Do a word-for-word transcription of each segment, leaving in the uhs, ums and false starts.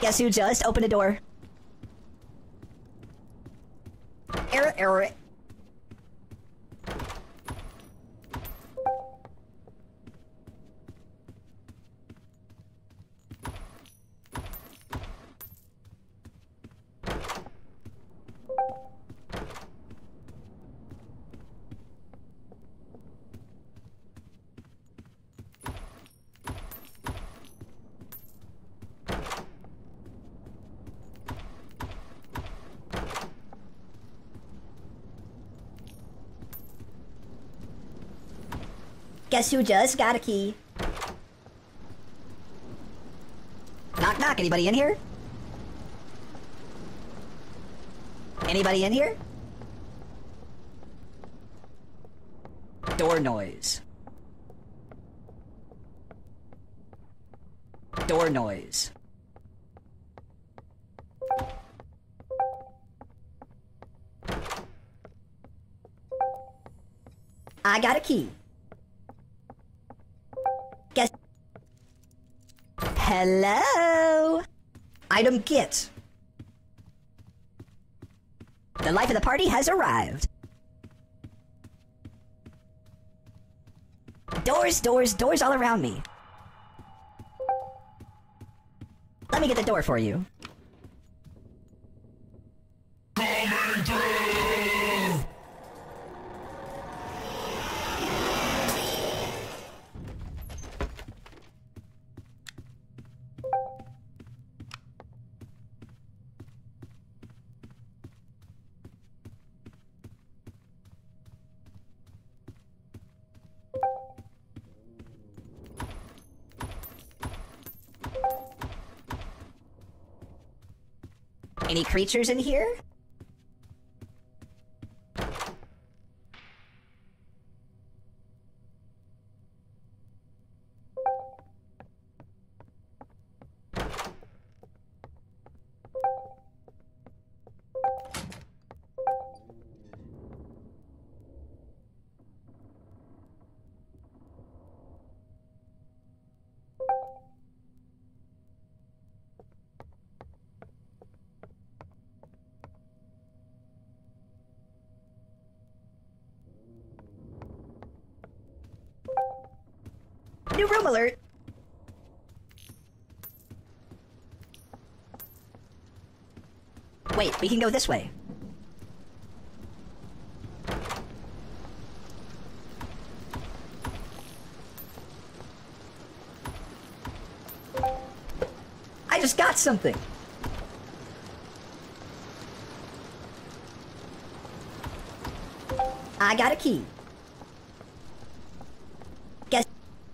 Guess who just opened a door? Error, error. Guess who just got a key? Knock knock, anybody in here? Anybody in here? Door noise. Door noise. I got a key. Guess. Hello? Item get. The life of the party has arrived. Doors, doors, doors all around me. Let me get the door for you. Coming through! Any creatures in here? New room alert! Wait, we can go this way. I just got something! I got a key. Guess.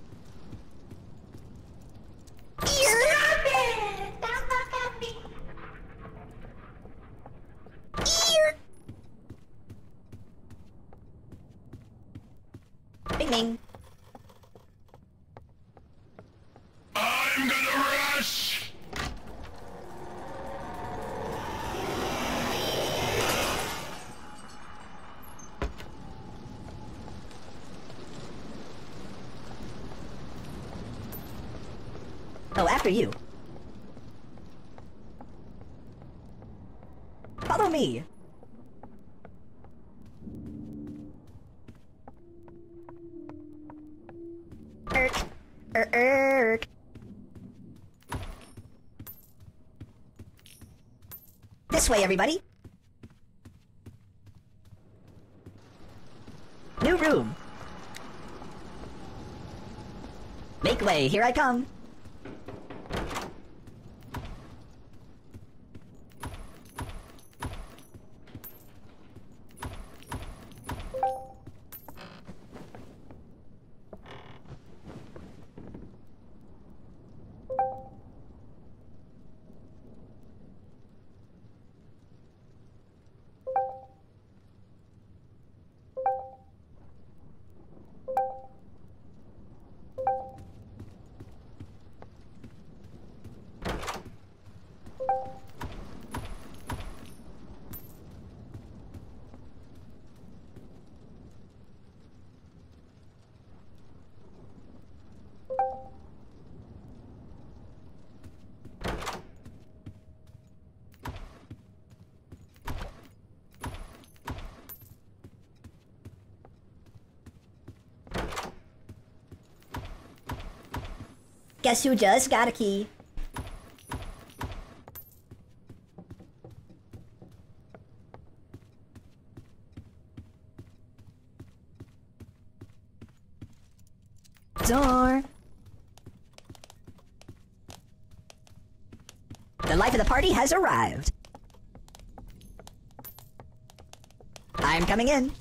Stop it! That's not happening! Ear. Bing bing. I'm gonna rush! Oh, after you. Follow me. Erk. Er erk. This way, everybody. New room. Make way, here I come. Guess who just got a key? Door. The life of the party has arrived. I'm coming in.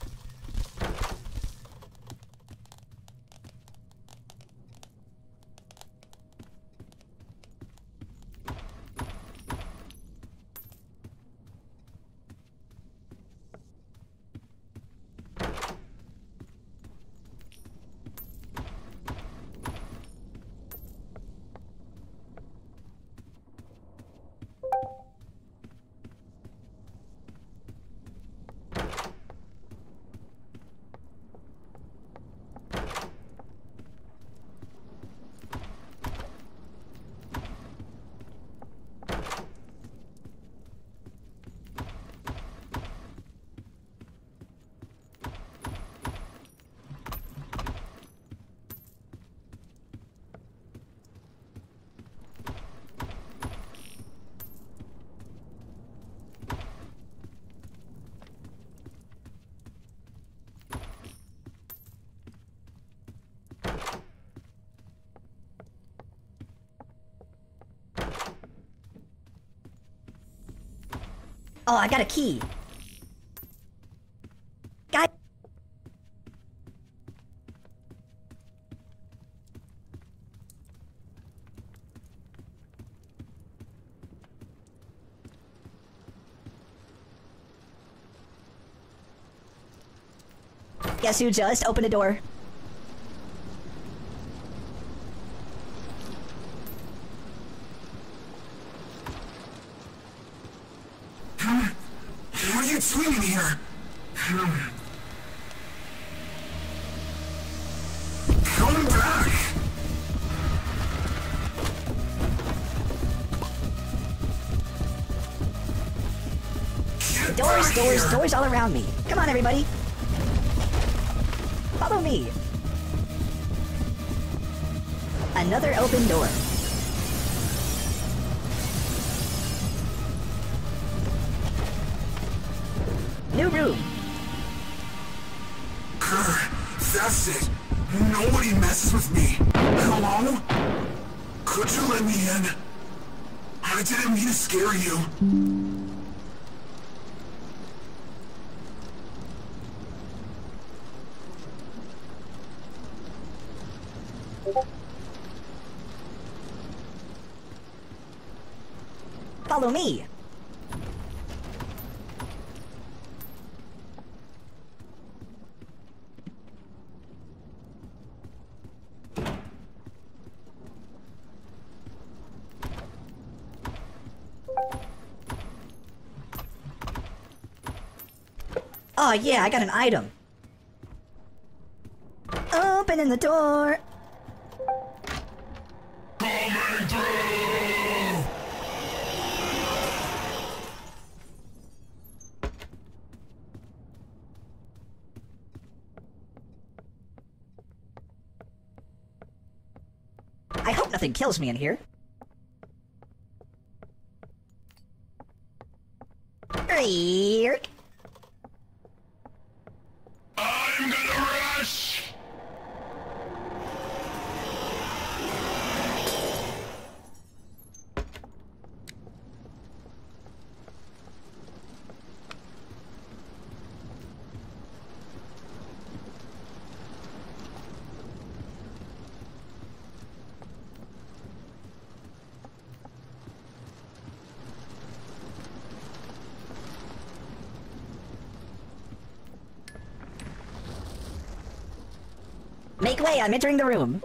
Oh, I got a key. Guy. Guess who just opened a door? What are you doing here? Come back! Get Doors, back doors, here. doors all around me. Come on, everybody. Follow me. Another open door. New room. That's it. Nobody messes with me. Hello? Could you let me in? I didn't mean to scare you. Follow me. Oh yeah, I got an item. Opening the door. Coming through! I hope nothing kills me in here. Erk. I'm gonna rush! Make way, I'm entering the room.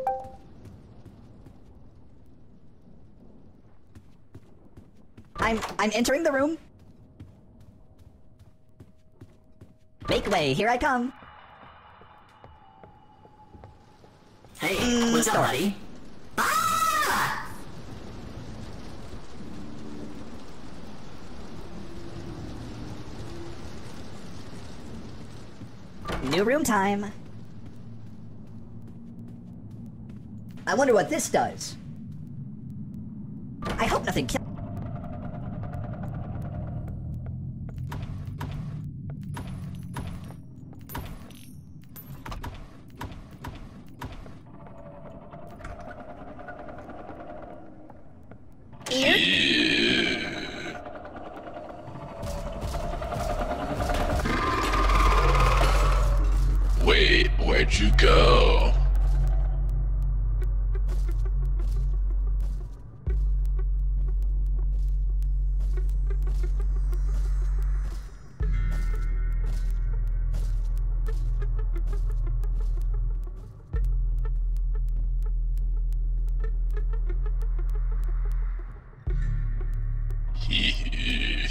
I'm I'm entering the room. Make way, here I come. Hey, Mm, what's up, sorry. buddy? Ah! New room time. I wonder what this does. I hope nothing kills. Wait, where'd you go? Hee.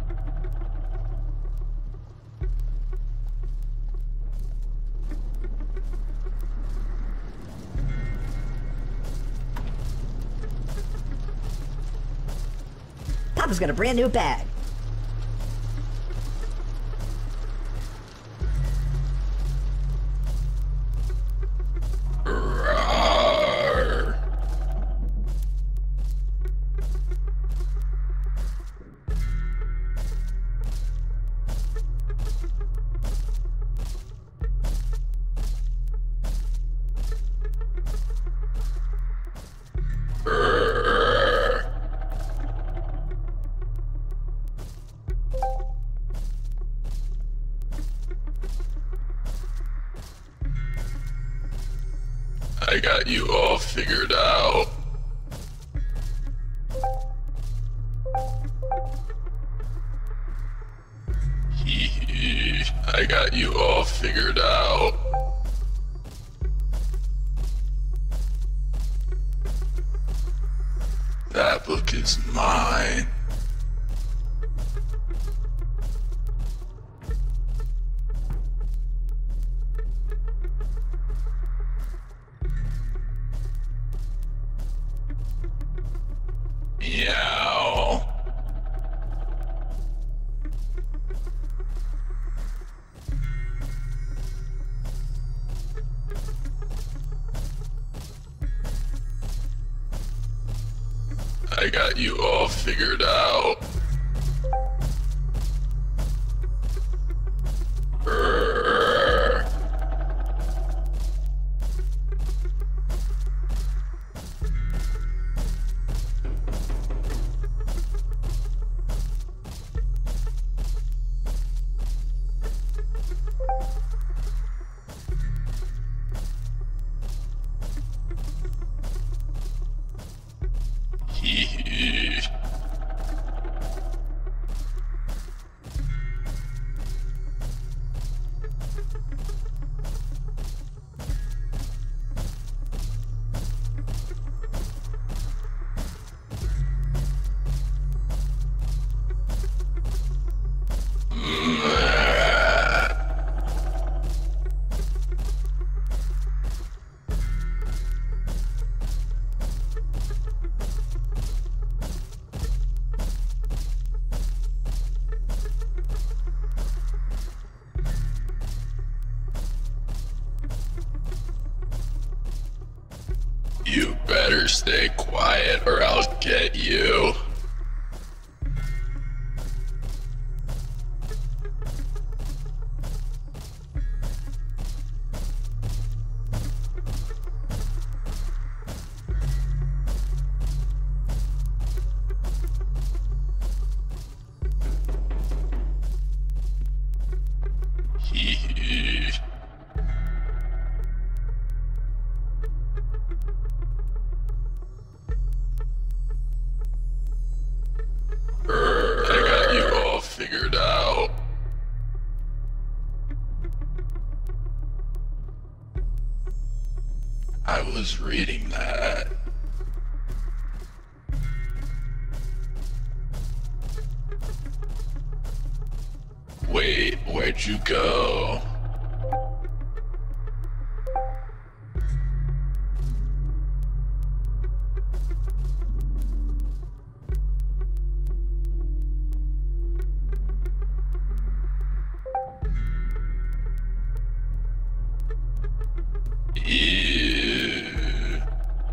Papa's got a brand new bag. Rawr. Rawr. I got you all figured out. Hee hee. I got you all figured out. That book is mine. Meow. I got you all figured out. Brrr. Hee hee. You better stay quiet or I'll get you. Hee hee. Brrr, I got you all figured out. I was reading that. Wait, where'd you go? Ew.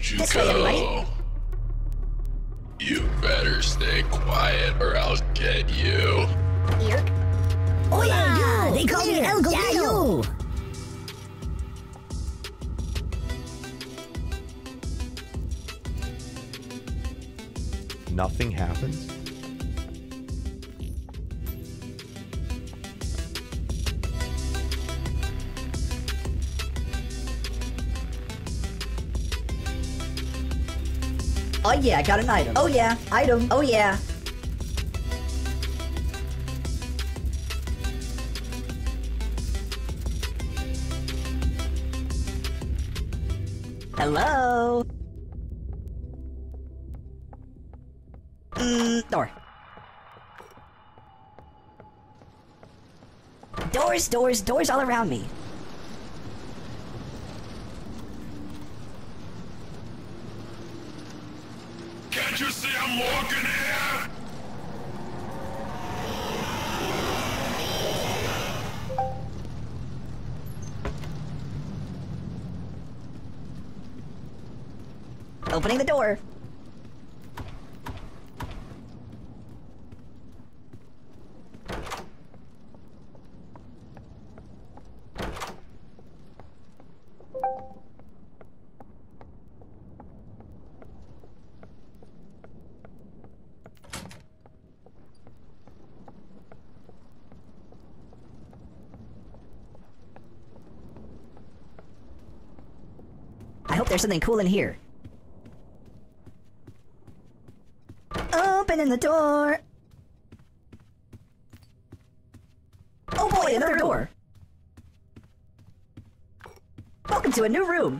don't you This way, everybody. go. You better stay quiet or I'll get you. Here. Oh yeah, they call me El Gordillo. Nothing happens? Oh yeah, I got an item. Oh yeah, item. Oh yeah. Hello? Mm, door. Doors, doors, doors all around me. Can't you see I'm walking here? Opening the door. I hope there's something cool in here. Opening the door. Oh boy, another door. Welcome to a new room.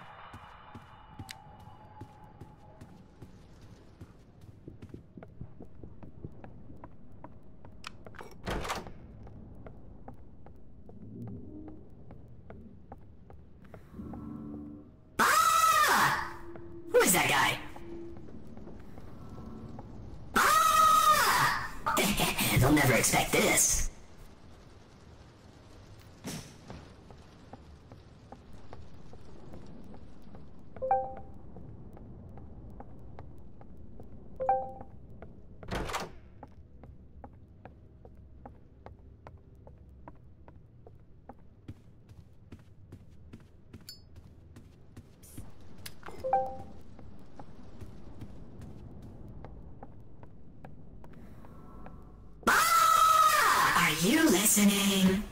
Who is that guy? Ah! They'll never expect this. Are you listening?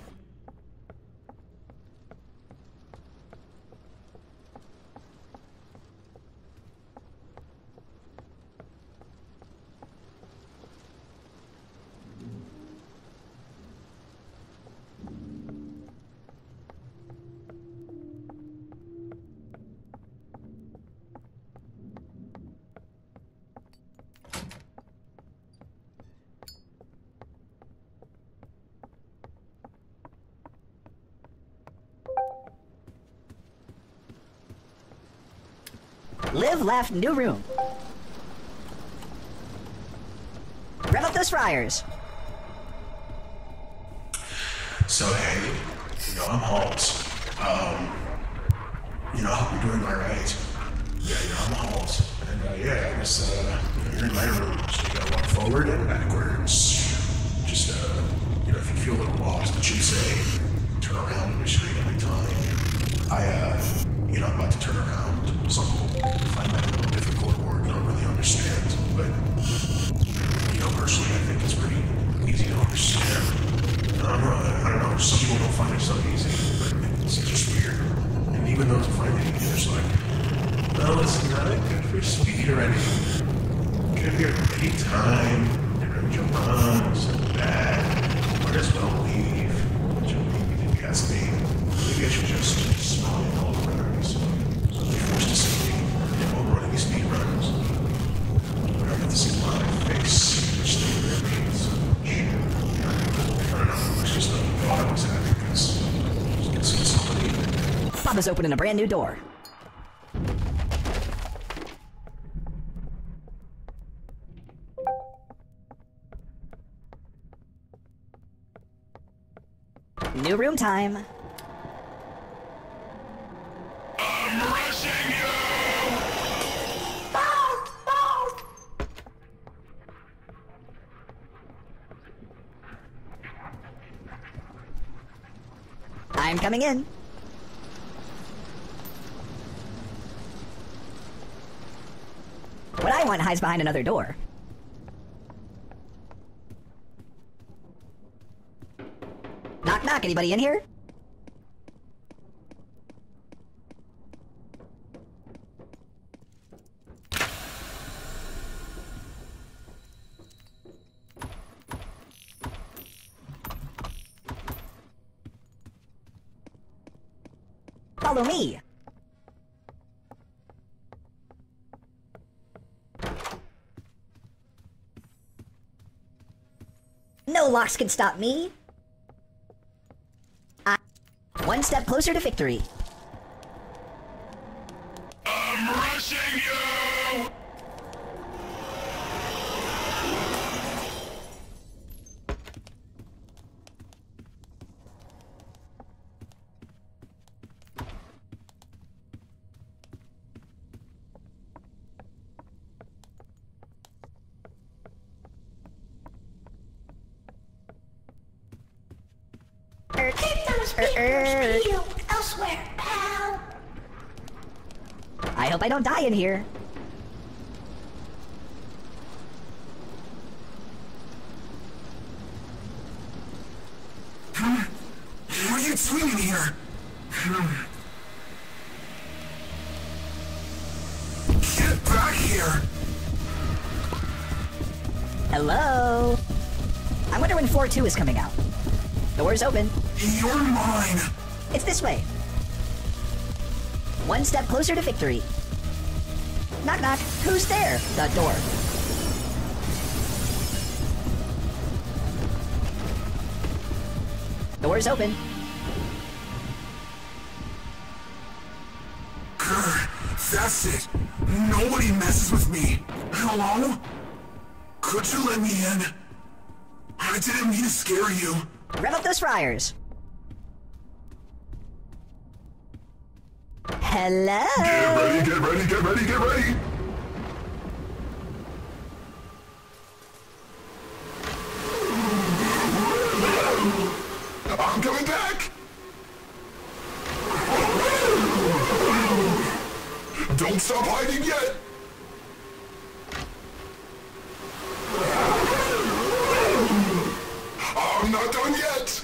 Live, laugh, new room. Rev up those fryers. So hey, you know, I'm Halt. Um, you know, I hope you're doing all right. Yeah, you know, I'm Halt. And uh, yeah, I guess uh, you're in my room, so you gotta walk forward and backwards. Just, uh, you know, if you feel a little lost, it should say, turn around on your screen every time. I, uh, you know, I'm about to turn around. Some people find that a little difficult or don't really understand, but, you know, personally, I think it's pretty easy to understand. I don't know, I don't know, some people don't find it so easy, but it's just weird. And even those who find it easy, it's like, no, it's not good for speed or anything. Get here at any time, you're gonna jump on, sit back, might as well leave. Which I think if you ask me, maybe I should just smile all around, so I'll be forced to see me, while running these speed runs. But I have to see my face, which thing that means. I don't know, it's just a thought I was having, because I can see somebody. Bob is opening a brand new door. New room time. I'm rushing you! I'm coming in. What I want hides behind another door. Knock knock, anybody in here? Follow me. No locks can stop me. I one step closer to victory. I'm rushing you! Keep those beepers peeled elsewhere, pal. I hope I don't die in here. What are you doing here? Get back here! Hello? I wonder when four two is coming out. Door's open. You're mine! It's this way. One step closer to victory. Knock knock. Who's there? The door. Door's open. Grr, that's it. Nobody messes with me. Hello? Could you let me in? I didn't mean to scare you. Rev up those fryers. Hello? Get ready, get ready, get ready, get ready! I'm coming back! Don't stop hiding yet! I'm not done yet!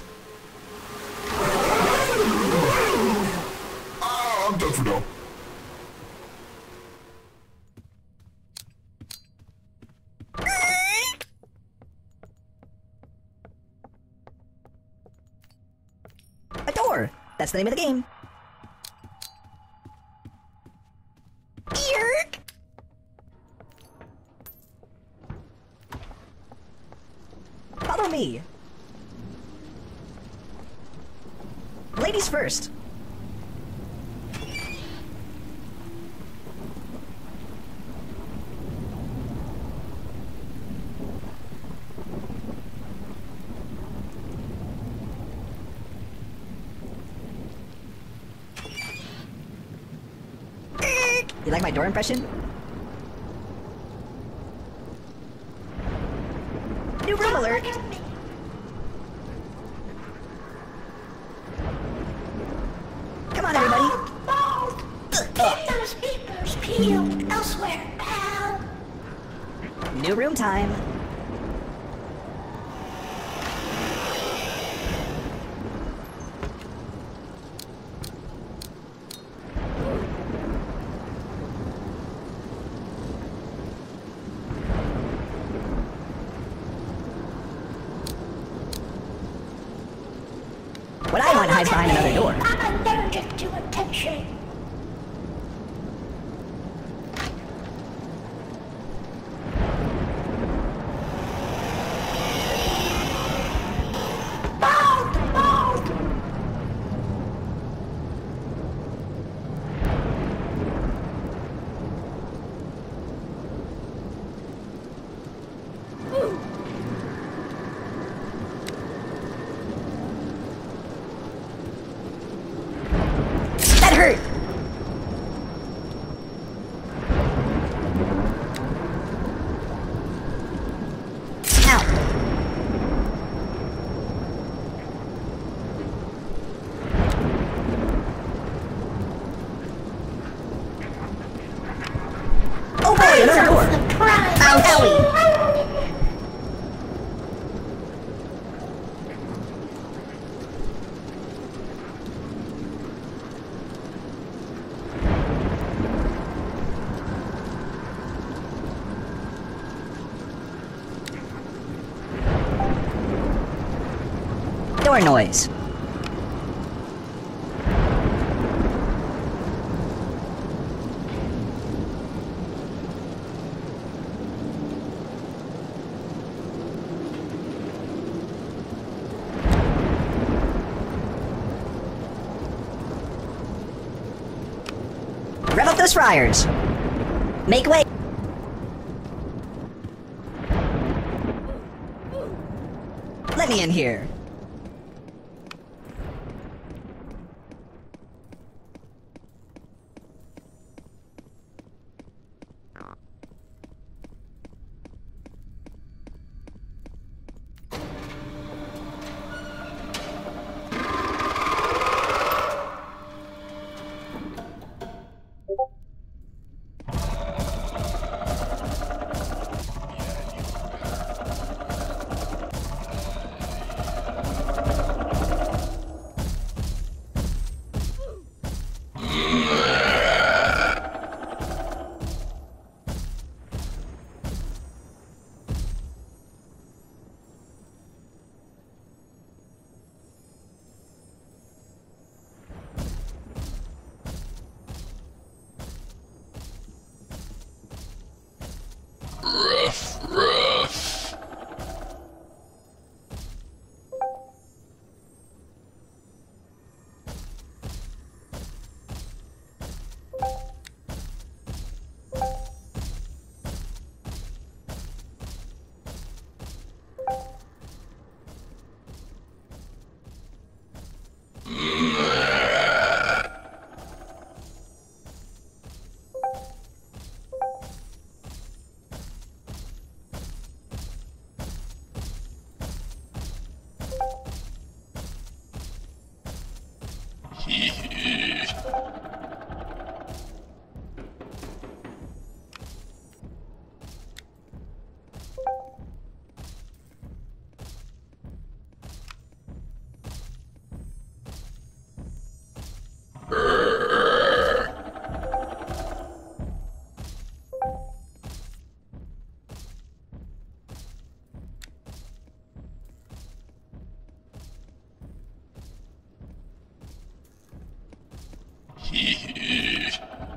Ah, I'm done for now. A door. That's the name of the game. Yerk. Follow me. Ladies first. You like my door impression? New room alert! Come on, everybody! Bald! Keep those beepers peeled elsewhere, pal. New room time. What I want hides behind another door. I'm allergic to attention. Bald! Bald! That hurt! Ow! door noise? Rev up those fryers! Make way! Let me in here. Rough, rough. Hee hee. Hee hee.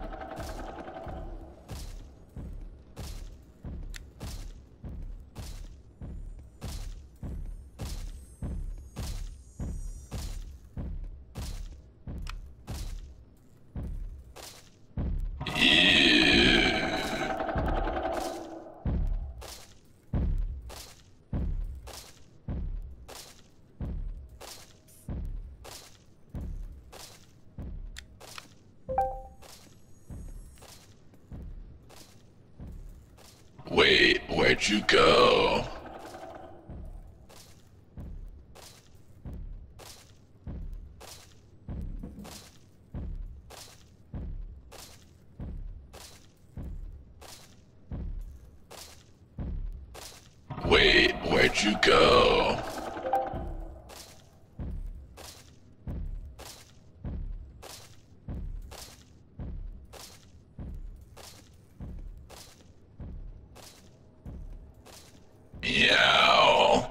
Wait, where'd you go? Wait, where'd you go? Meow.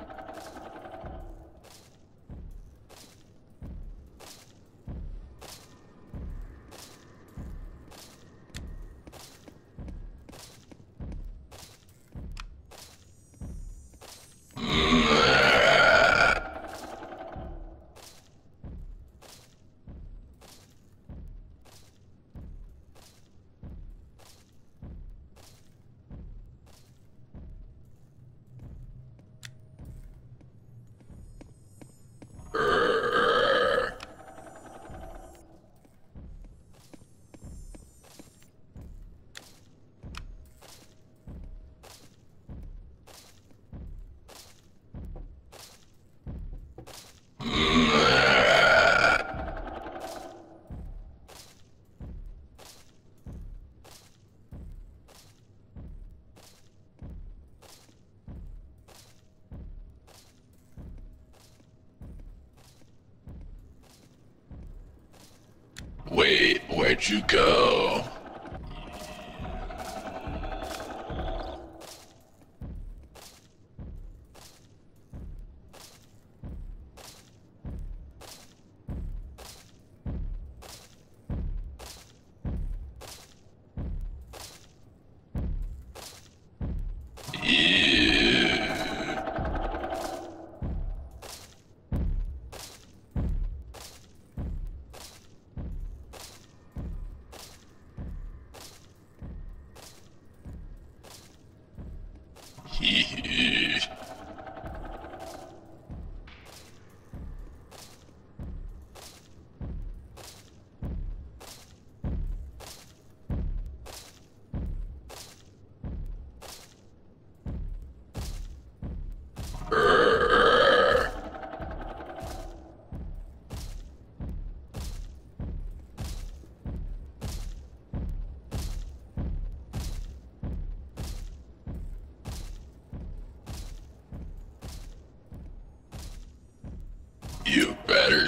Wait, where'd you go?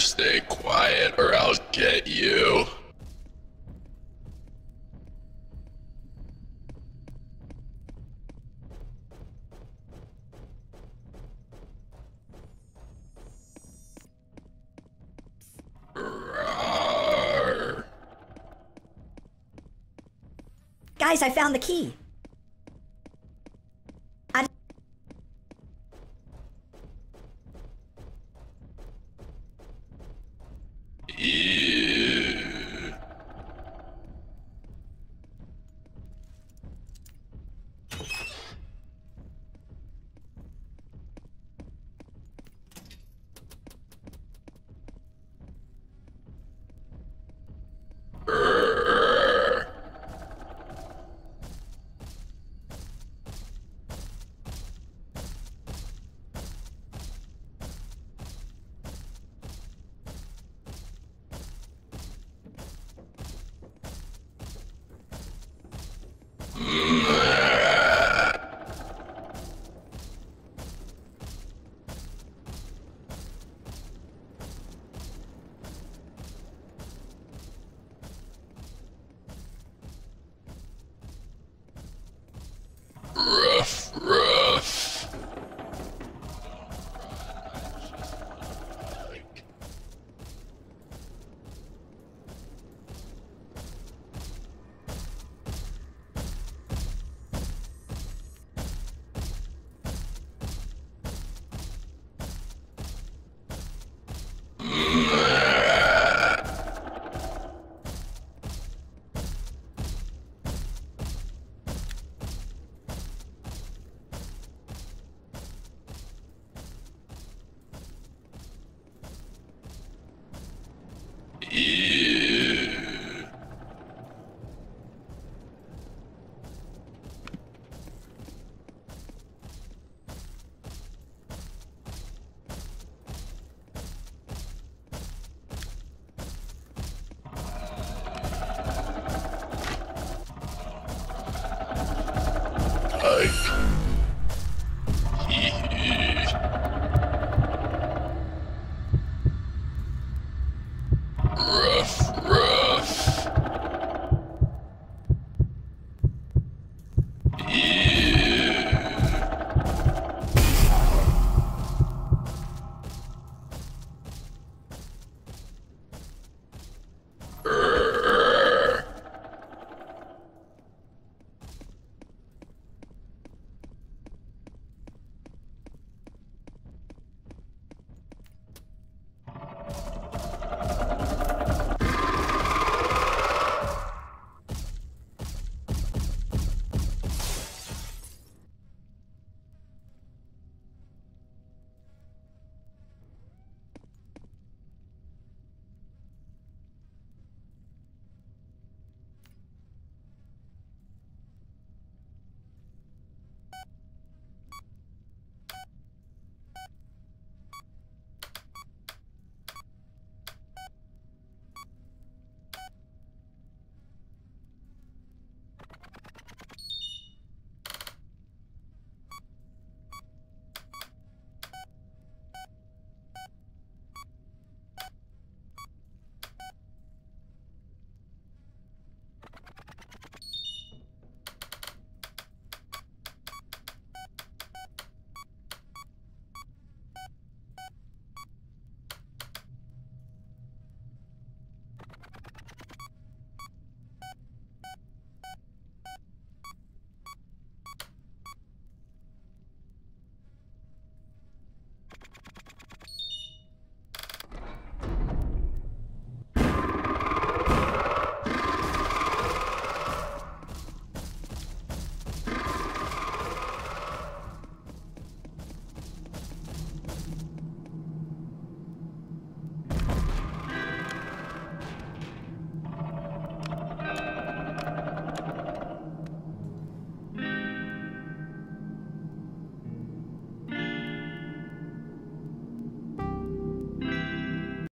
stay quiet or I'll get you. Rawr. Guys, I found the key.